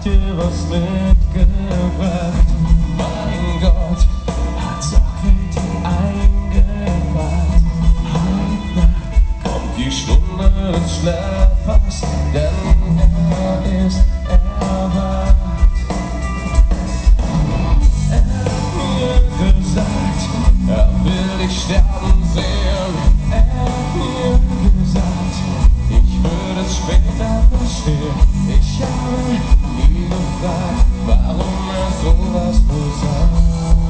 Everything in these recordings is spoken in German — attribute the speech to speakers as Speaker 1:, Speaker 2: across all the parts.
Speaker 1: dir was mitgebracht. Mein Gott hat sorgfältig eingepackt. Heute Nacht kommt die Stunde des Schläfers, denn er ist erwacht. Er hat mir gesagt, er will dich sterben sehen. Er hat mir gesagt, ich würde es später verstehen. Ich habe nie gefragt, warum er sowas sagt.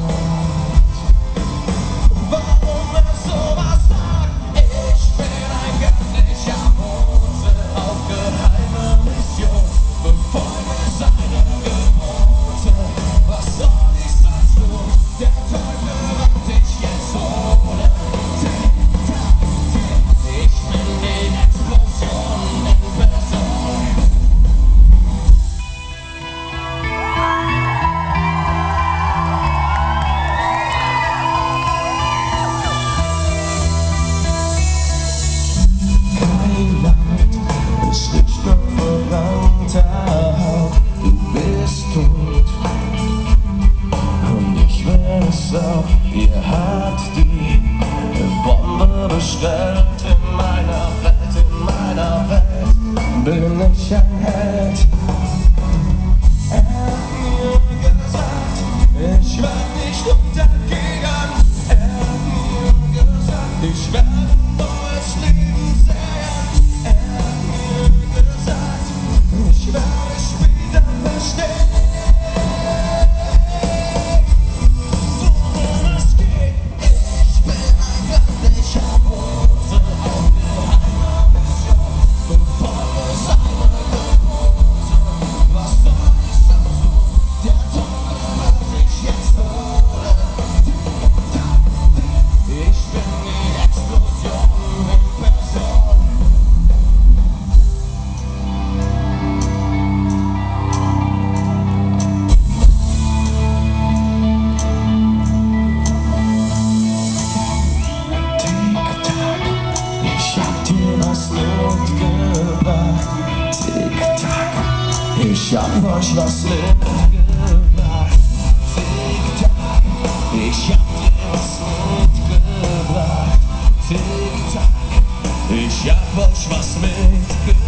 Speaker 1: Warum er sowas sagt. Ich bin ein göttlicher Bote auf geheime Mission. Befolge seine Gebote. Was soll ich sonst tun? Der Teufel wird dich jetzt holen. Ich bin die Explosion in Person. Kein Leid, es riecht nach verbrannter Haut. Du bist tot und ich will es auch. Ihr habt die Bombe bestellt. In meiner Welt bin ich ein Held. Er hat mir gesagt, ich werd nicht untergehen. Er hat mir gesagt, ich werde ein neues Leben sehen. Er hat mir gesagt, ich werde später verstehen, worum es geht. Ich bin ein göttlicher Bote auf geheimer Mission. Befolge seine Gebote. Was soll ich sonst tun? Der Teufel wird dich jetzt holen. Ich bin die Explosion in Person. Tick-Tack, ich hab dir was mitgebracht. Tick-Tack, ich hab euch was mitgebracht. Tick-Tack, ich hab dir was mitgebracht. Tick-Tack, ich hab euch was mitgebracht.